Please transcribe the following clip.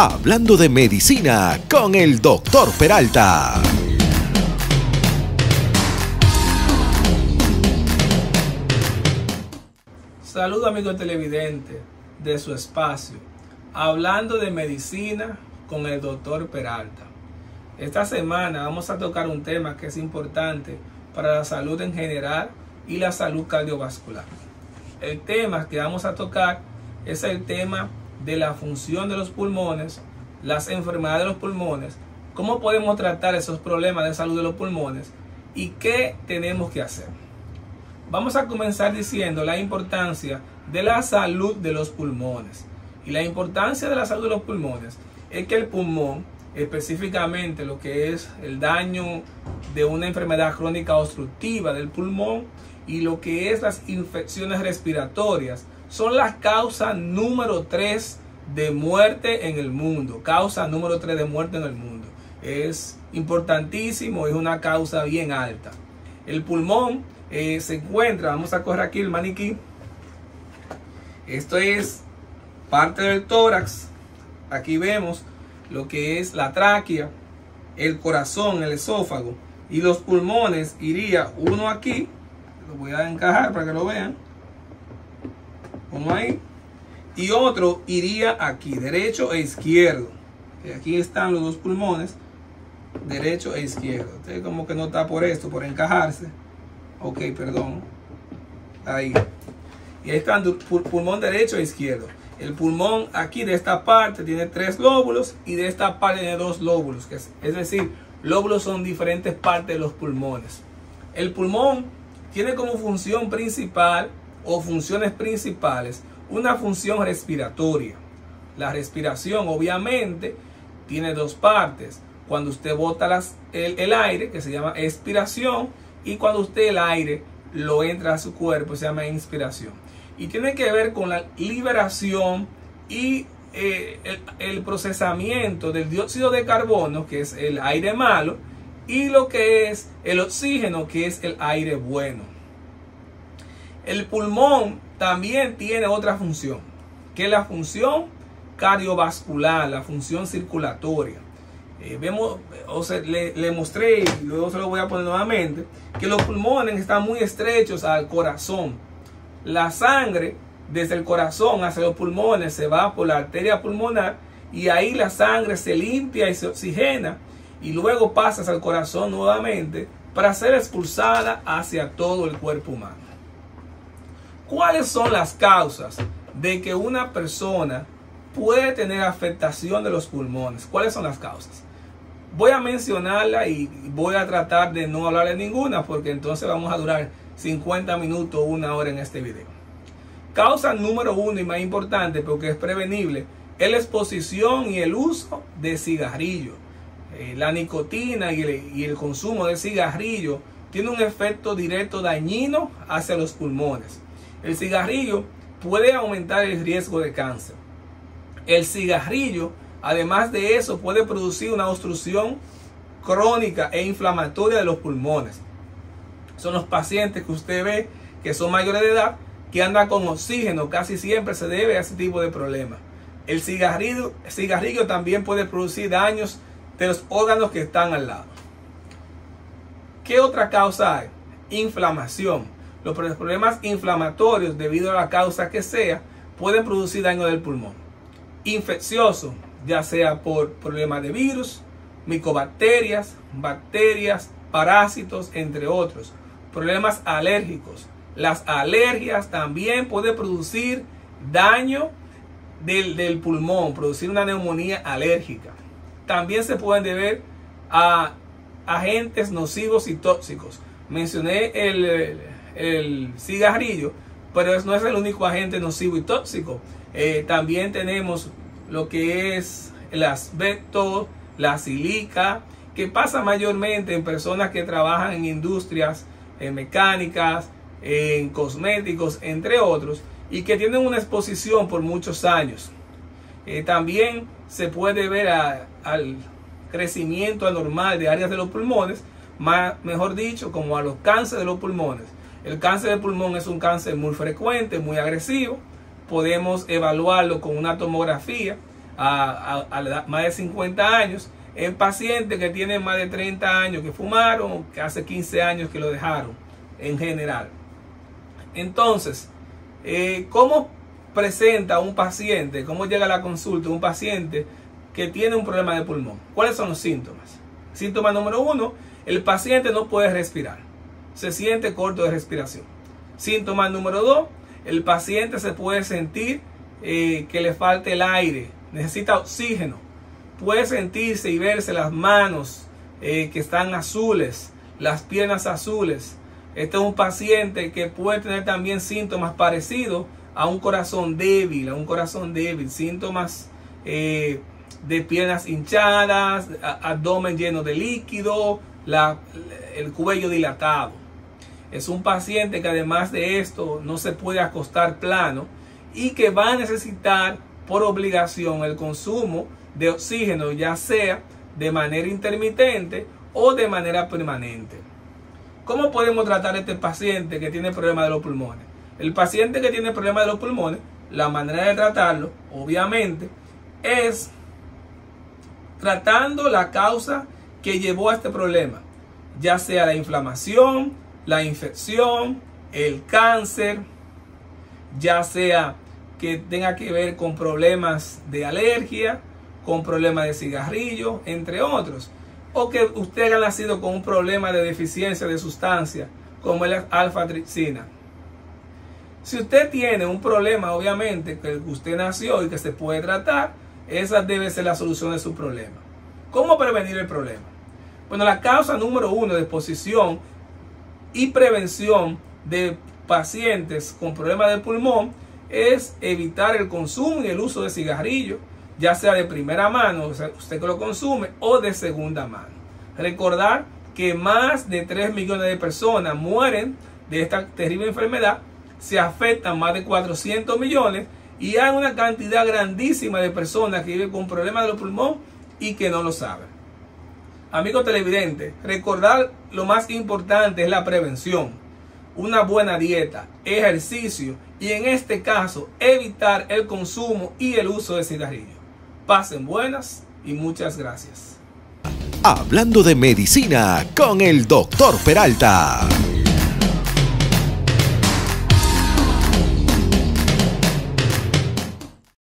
Hablando de medicina con el Dr. Peralta. Saludos amigos televidentes de su espacio, Hablando de medicina con el Dr. Peralta. Esta semana vamos a tocar un tema que es importante para la salud en general y la salud cardiovascular. El tema que vamos a tocar es el tema de la función de los pulmones, las enfermedades de los pulmones, cómo podemos tratar esos problemas de salud de los pulmones y qué tenemos que hacer. Vamos a comenzar diciendo la importancia de la salud de los pulmones. Y la importancia de la salud de los pulmones es que el pulmón, específicamente lo que es el daño de una enfermedad crónica obstructiva del pulmón y lo que es las infecciones respiratorias, son las causas número 3 de muerte en el mundo. Causa número 3 de muerte en el mundo. Es importantísimo, es una causa bien alta. El pulmón se encuentra, vamos a coger aquí el maniquí. Esto es parte del tórax. Aquí vemos lo que es la tráquea, el corazón, el esófago y los pulmones. Iría uno aquí, lo voy a encajar para que lo vean, uno ahí, y otro iría aquí, derecho e izquierdo. Aquí están los dos pulmones, derecho e izquierdo. Usted como que no está por esto, por encajarse. Ok, perdón. Ahí. Y ahí están pulmón derecho e izquierdo. El pulmón aquí de esta parte tiene 3 lóbulos y de esta parte tiene 2 lóbulos. Es decir, lóbulos son diferentes partes de los pulmones. El pulmón tiene como función principal o funciones principales una función respiratoria. La respiración obviamente tiene 2 partes. Cuando usted bota el aire, que se llama expiración, y cuando usted el aire lo entra a su cuerpo, se llama inspiración. Y tiene que ver con la liberación y el procesamiento del dióxido de carbono, que es el aire malo, y lo que es el oxígeno, que es el aire bueno. El pulmón también tiene otra función, que es la función cardiovascular, la función circulatoria. Vemos, le mostré y luego se lo voy a poner nuevamente, que los pulmones están muy estrechos al corazón. La sangre desde el corazón hacia los pulmones se va por la arteria pulmonar y ahí la sangre se limpia y se oxigena y luego pasa hacia el corazón nuevamente para ser expulsada hacia todo el cuerpo humano. ¿Cuáles son las causas de que una persona puede tener afectación de los pulmones? ¿Cuáles son las causas? Voy a mencionarla y voy a tratar de no hablar de ninguna porque entonces vamos a durar 50 minutos o 1 hora en este video. Causa número 1 y más importante porque es prevenible es la exposición y el uso de cigarrillo. La nicotina y el consumo de cigarrillo tiene un efecto directo dañino hacia los pulmones. El cigarrillo puede aumentar el riesgo de cáncer. El cigarrillo, además de eso, puede producir una obstrucción crónica e inflamatoria de los pulmones. Son los pacientes que usted ve que son mayores de edad, que andan con oxígeno, casi siempre se debe a ese tipo de problemas. El cigarrillo también puede producir daños de los órganos que están al lado. ¿Qué otra causa hay? Inflamación. Los problemas inflamatorios, debido a la causa que sea, pueden producir daño del pulmón. Infeccioso, ya sea por problemas de virus, micobacterias, bacterias, parásitos, entre otros. Problemas alérgicos. Las alergias también pueden producir daño del pulmón, producir una neumonía alérgica. También se pueden deber a agentes nocivos y tóxicos. Mencioné el cigarrillo, pero no es el único agente nocivo y tóxico. También tenemos lo que es el asbesto, la silica, que pasa mayormente en personas que trabajan en industrias mecánicas, en cosméticos, entre otros, y que tienen una exposición por muchos años. También se puede ver al crecimiento anormal de áreas de los pulmones, mejor dicho, como a los cánceres de los pulmones. El cáncer de pulmón es un cáncer muy frecuente, muy agresivo. Podemos evaluarlo con una tomografía. a la edad, más de 50 años, en pacientes que tienen más de 30 años que fumaron, que hace 15 años que lo dejaron en general. Entonces, ¿cómo presenta un paciente, cómo llega a la consulta un paciente que tiene un problema de pulmón? ¿Cuáles son los síntomas? Síntoma número 1, el paciente no puede respirar, se siente corto de respiración. Síntoma número 2, el paciente se puede sentir que le falta el aire, necesita oxígeno, puede sentirse y verse las manos que están azules, las piernas azules. Este es un paciente que puede tener también síntomas parecidos a un corazón débil, síntomas de piernas hinchadas, abdomen lleno de líquido, el cuello dilatado. Es un paciente que además de esto no se puede acostar plano y que va a necesitar por obligación el consumo de oxígeno, ya sea de manera intermitente o de manera permanente. ¿Cómo podemos tratar a este paciente que tiene problemas de los pulmones? El paciente que tiene problemas de los pulmones, la manera de tratarlo, obviamente, es tratando la causa que llevó a este problema, ya sea la inflamación, la infección, el cáncer, ya sea que tenga que ver con problemas de alergia, con problemas de cigarrillo, entre otros, o que usted haya nacido con un problema de deficiencia de sustancia como la alfa-tripsina. Si usted tiene un problema, obviamente, que usted nació y que se puede tratar, esa debe ser la solución de su problema. ¿Cómo prevenir el problema? Bueno, la causa número 1 de exposición y prevención de pacientes con problemas de pulmón es evitar el consumo y el uso de cigarrillos, ya sea de primera mano, o sea, usted que lo consume, o de segunda mano. Recordar que más de 3 millones de personas mueren de esta terrible enfermedad, se afectan más de 400 millones y hay una cantidad grandísima de personas que viven con problemas de los pulmones y que no lo saben. Amigos televidentes, recordar lo más importante es la prevención, una buena dieta, ejercicio y en este caso evitar el consumo y el uso de cigarrillos. Pasen buenas y muchas gracias. Hablando de medicina con el Dr. Peralta.